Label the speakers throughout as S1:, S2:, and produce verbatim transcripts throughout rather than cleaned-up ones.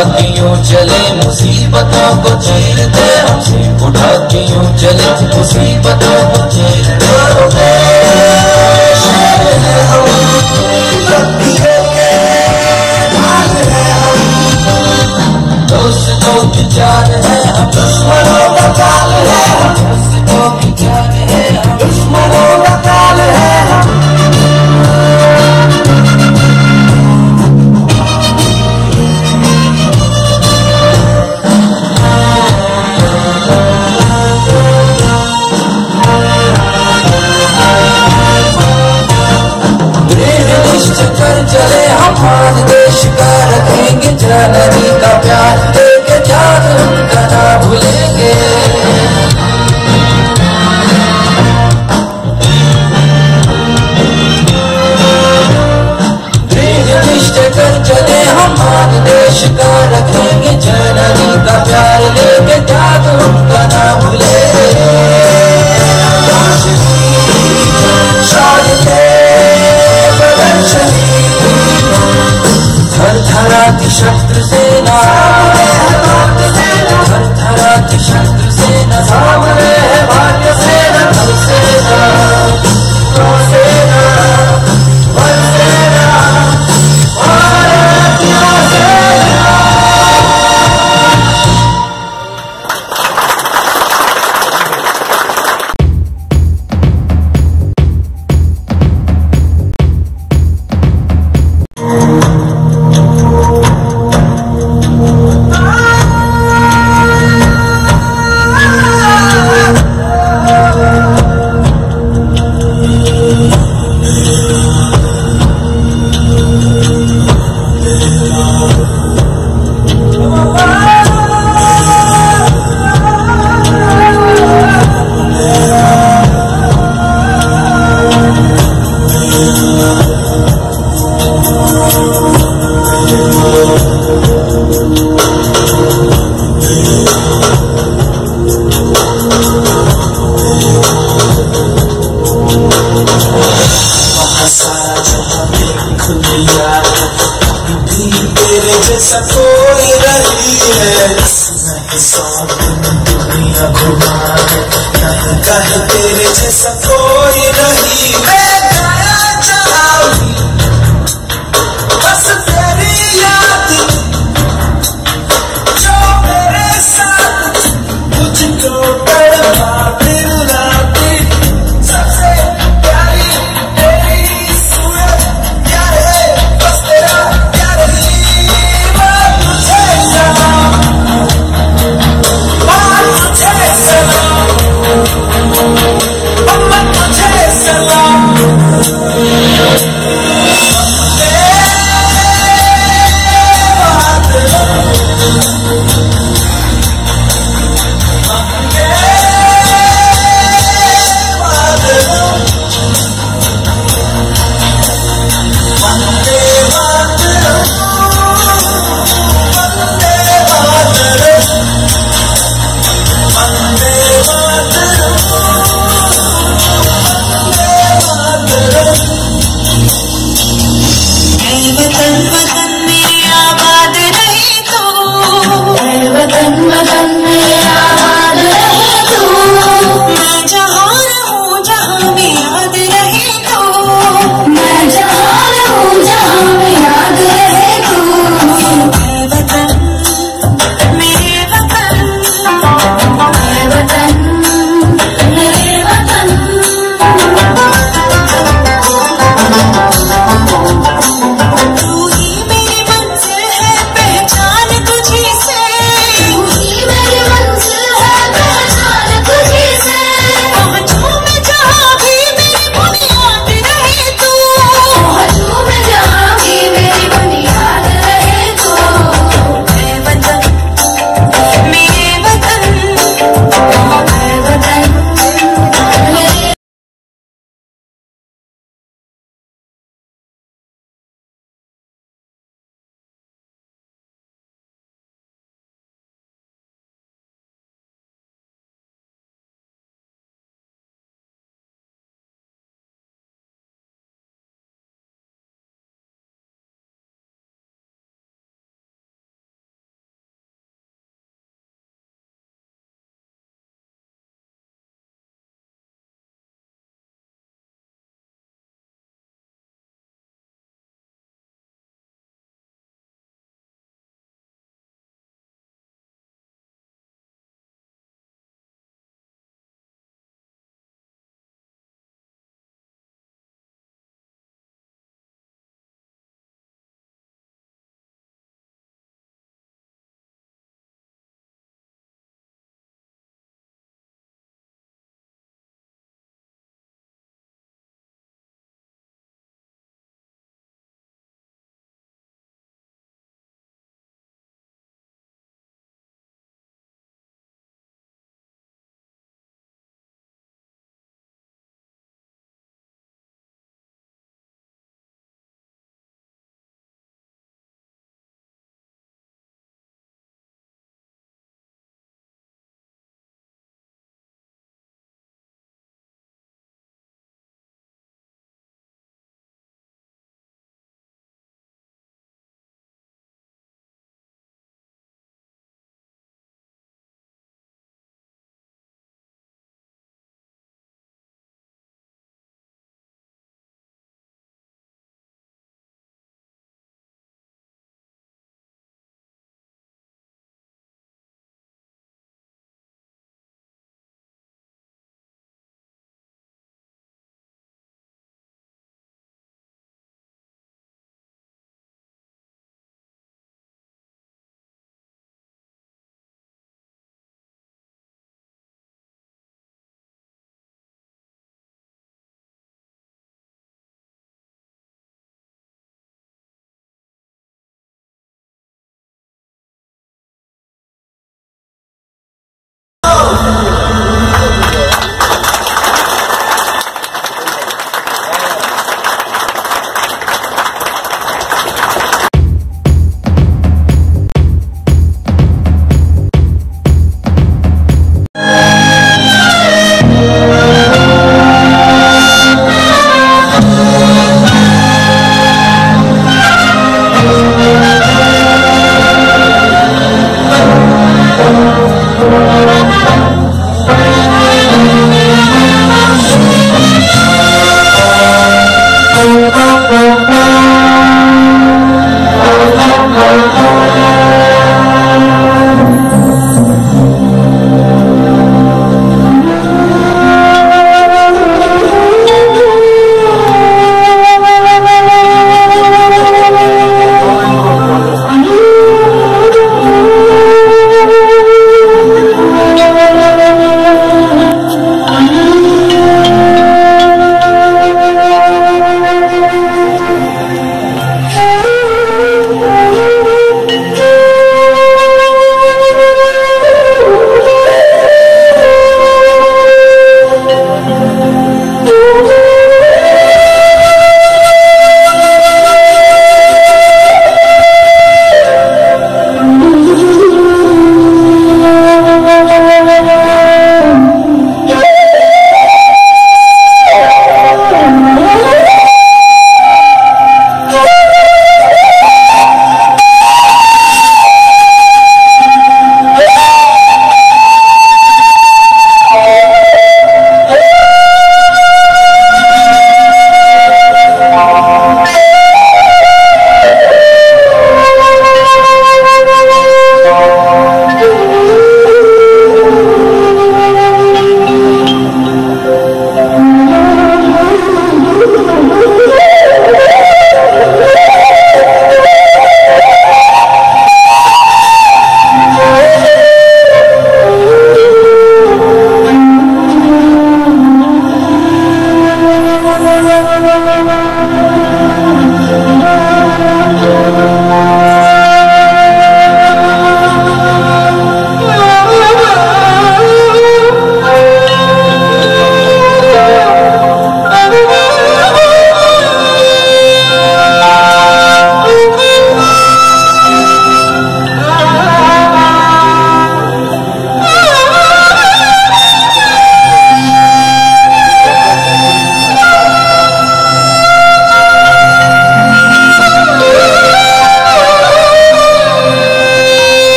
S1: के यूं चले मुसीबतों को चीरते, हमसे उठा के यूं चले मुसीबतों को चीरते। दोस्तों की जान है हम, दुश्मनों का काल है हम। दोस्तों की जान है हम, दुश्मनों का काल है हम। कर चले हम देश का रखेंगे जननी का प्यार देके जान उनका ना भूलेंगे। दृढ़ निश्चय कर चले हम देश का रखेंगे जननी का प्यार देके जान उनका ना भूलेंगे। थरथराती शस्त्र सेना, थरथराती शस्त्र सेना, सामने है भारतीय सेना। थल सेना, नौ सेना, वन सेना, भारतीय सेना।
S2: पहचान तुझी से, तू ही मेरी मंजिल है।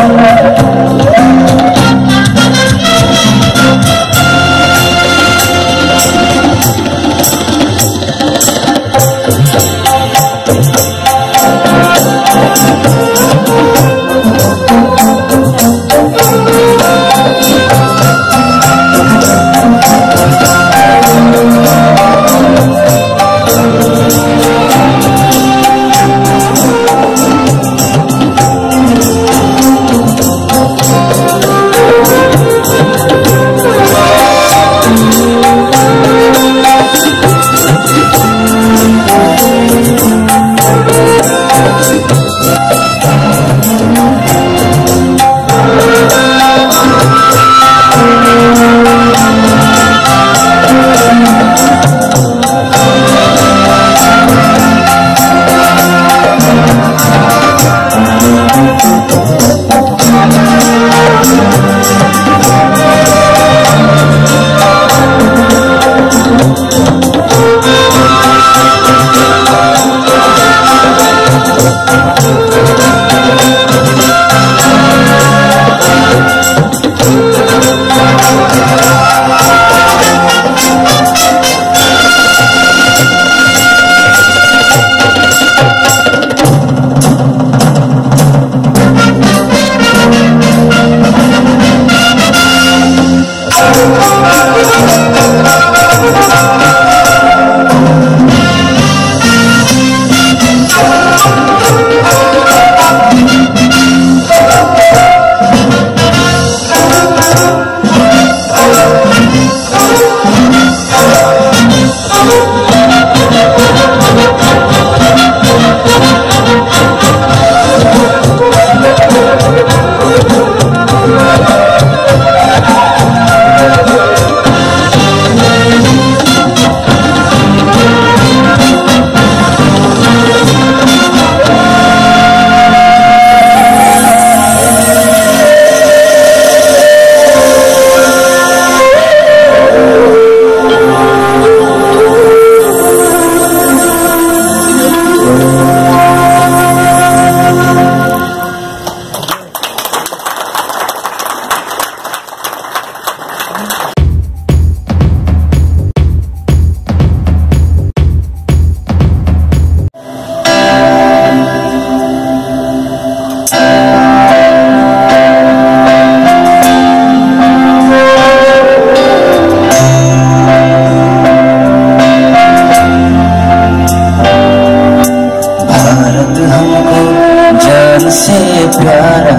S1: प्यारा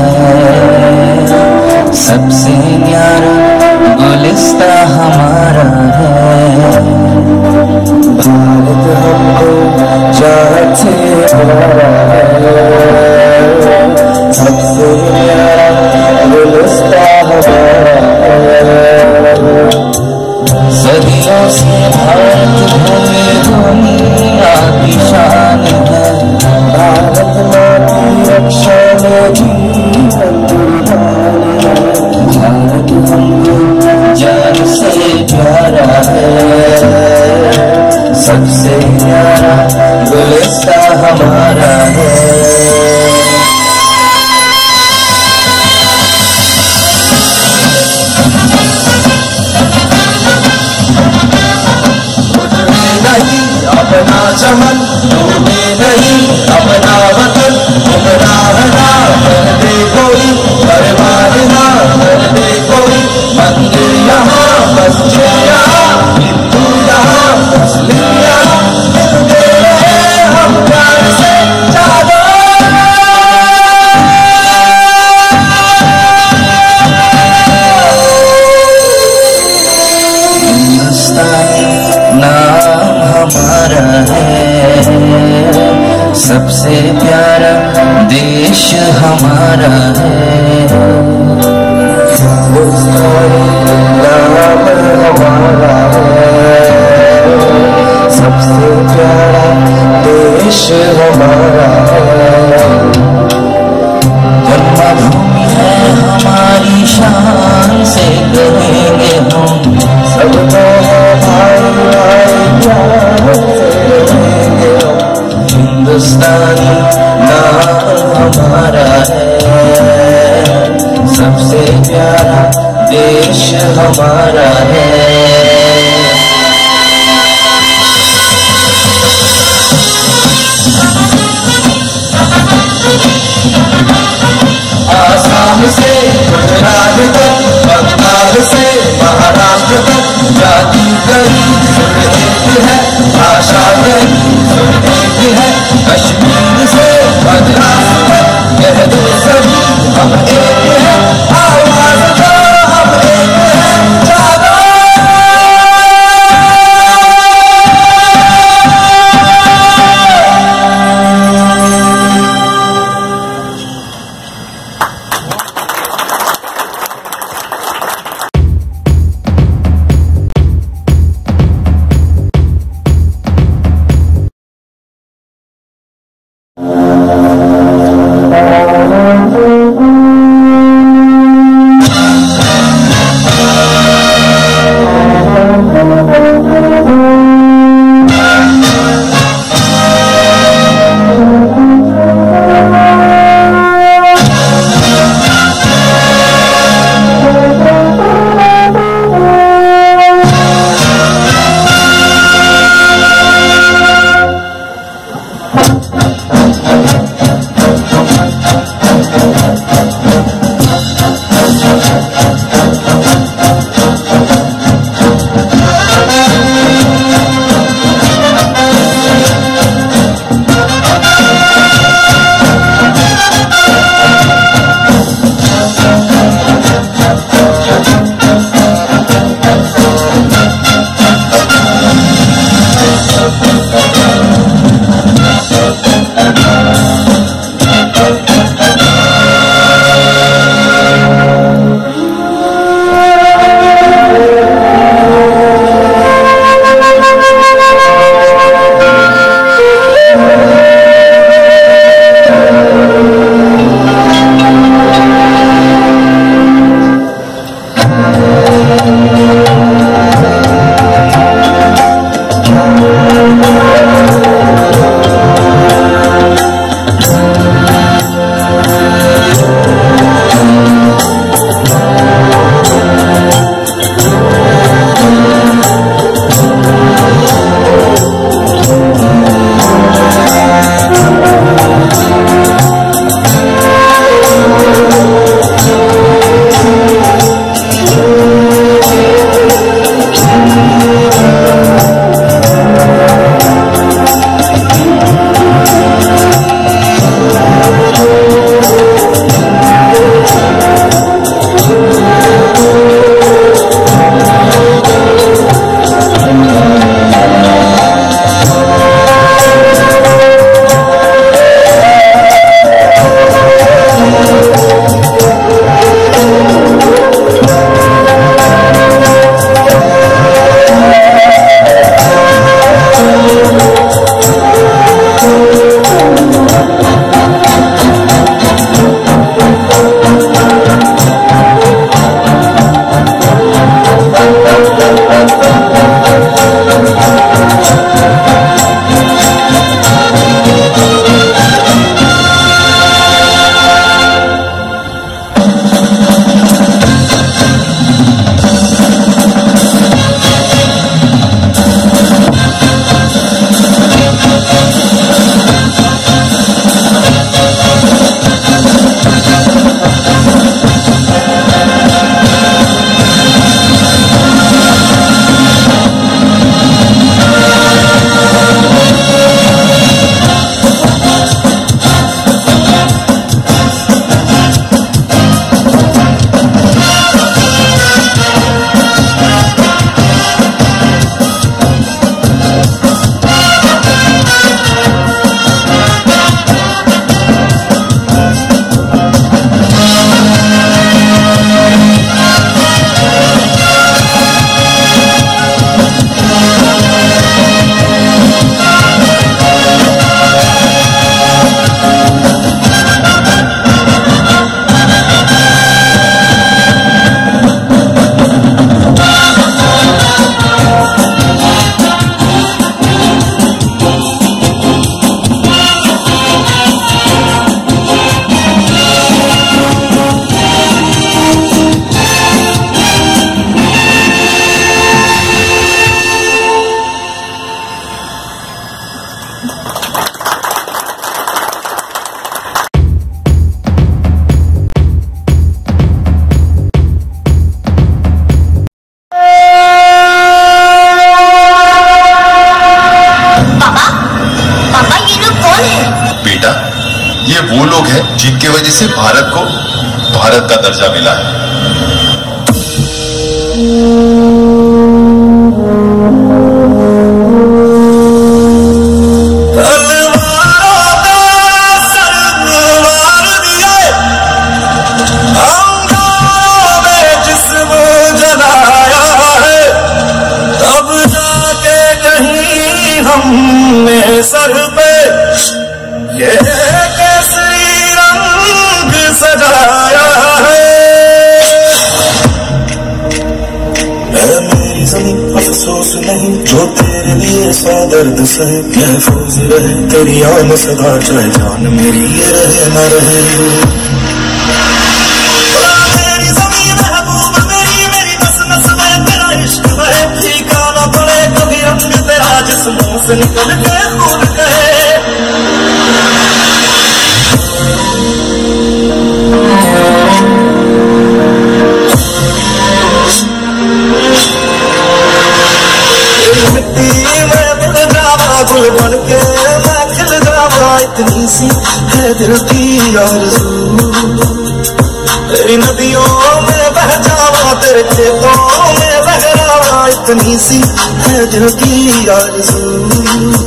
S1: है, सबसे न्यारा गुलिस्ता हमारा है। भारत हमको जान से प्यारा है, सबसे न्यारा गुलिस्ता हमारा है। सदियों से भारत भूमि दुनिया की शान है। भारत माँ की रक्षा में जीवन कुर्बान है। भारत हमको जान से प्यारा है, सबसे प्यारा गुलिस्ता हमारा है। अपना चमन टूटे नहीं, अपना वतन गुमराह ना कर दे कोई, बर्बाद ना कर दे कोई। मंदिर यहाँ मस्जिद यहाँ, हिंदू यहाँ मुस्लिम यहाँ, मिलते रहे हम प्यार से जादो। हिंदुस्तानी नाम हमारा है, सबसे प्यारा देश हमारा है। हिंदुस्तानी नाम हमारा है, सबसे प्यारा देश हमारा है। जन्मभूमि है हमारी, शान से कहेंगे हम सबको भाई भाई प्यार से कहेंगे हम। हिंदुस्तानी नाम हमारा है, सबसे प्यारा देश हमारा है। आसाम से गुजरात तक, बंगाल से महाराष्ट्र तक, जाति कई सुन एक है, भाषा कई सुन एक है। कश्मीर से मद्रास तक कह दो सभी हम एक है, आवाज दो हम एक है, जागो।
S2: वजह से भारत को भारत का दर्जा मिला है।
S1: सर पे ये केसरी रंग सजाया है, मेरी ज़मीं अफसोस नहीं जो तेरे लिए सौ दर्द सहे, महफूज रहे तेरी आन सदा चाहे जान मेरी ये रहे न रहे। मेरी ज़मीं महबूब मेरी मेरी नस नस में तेरा इश्क है, फीका न पड़े कभी रंग तेरा जिस्मों से निकल के खून कहे। गुल बन के मैं खिल जावा, इतनी सी है दिल की आरज़ू, तेरी नदियों में बह जावा तेरे खेतों में बहरावा, इतनी सी है दिल की आरज़ू।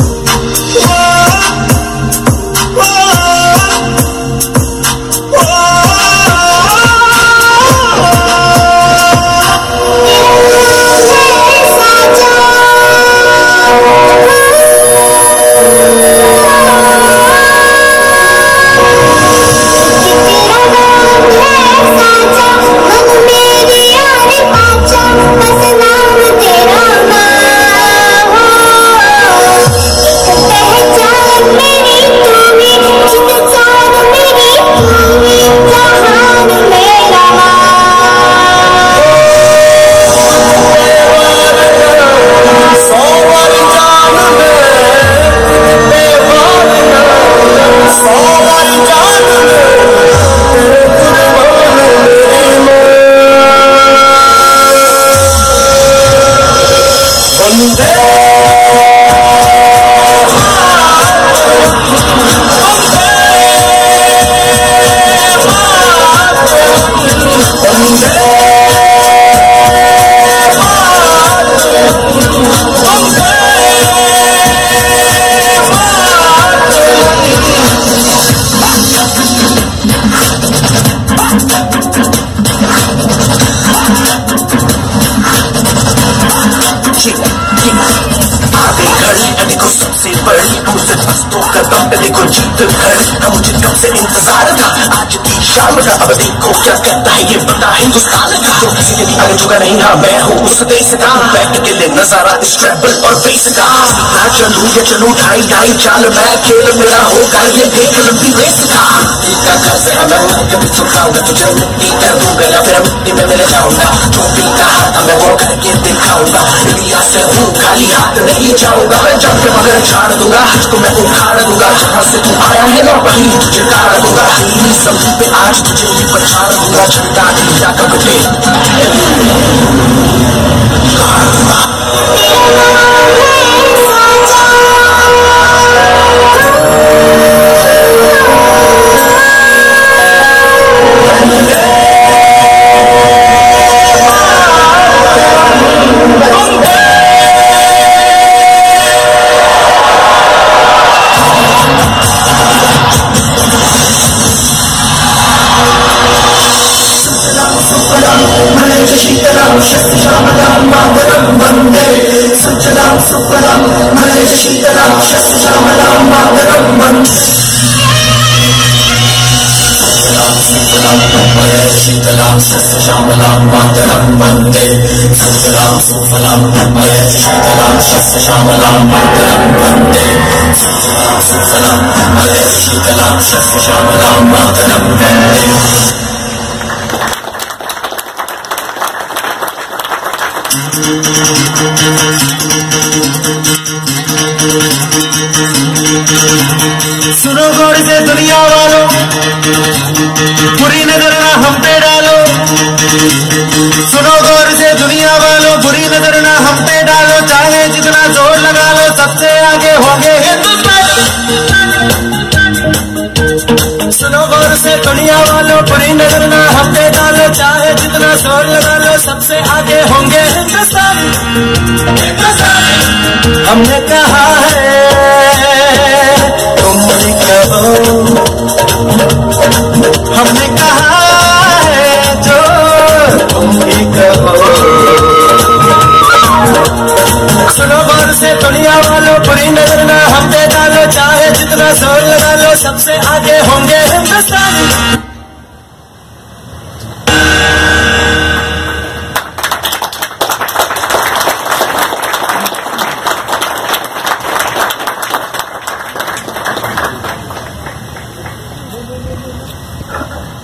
S3: देखो जीत कर का मुझे कब से इंतजार था, आज की शाम का अब देखो क्या करता है ये बंदा हिंदुस्तान का, जो किसी के भी आगे झुका नहीं। हाँ मैं हूँ उस देश का, बैठ के ले नजारा इस ट्रैवल और बेस का। सीधा चलूं या चलूं ढाई ढाई चाल, मैं खेल मेरा होगा ये देख लंबी रेस का। का घर से मैं हूँ कभी चुकाऊंगा तुझे मिट्टी कर दूंगा या फिर मिट्टी में मिल जाऊंगा, जो भी कहा था मैं वो करके दिखाऊंगा। इंडिया से हूँ खाली हाथ नहीं जाऊंगा, मैं जब के मगर छाड़ दूंगा, तुझको मैं उखाड़ दूंगा, जहाँ से तू आया है ना वहीं तुझे गाड़ दूंगा। तेरी सब्जी पे आज तुझे भी पछाड़ दूंगा, झंडा इंडिया का बटे गाड़ दूंगा। शीतलां शस्यश्यामलां मातरं वन्दे, सुजलां सुफलां मलयज शीतलां शस्यश्यामलां मातरं वन्दे, सुजलां सुफलां मलयज शीतलां शस्यश्यामलां मातरं वन्दे। सुनो गौर से दुनिया वालों, बुरी नजर ना हम पे डालो। सुनो गौर से दुनिया वालों, बुरी नजर ना हम पे डालो, चाहे जितना जोर लगा लो सबसे आगे होंगे हिंदुस्तान। सुनो गौर से दुनिया वालों बुरी नजर ना हम पे डालो, चाहे जितना जोर लगा लो सबसे आगे होंगे हिंदुस्तानी। हमने कहा है तुम भी कहो, हमने कहा है जो तुम भी कहो। सुनो गौर से दुनिया वालों बुरी नजर ना हम पे डालो, चाहे जितना जोर लगा लो सबसे आगे होंगे हिंदुस्तानी।
S1: Thank you.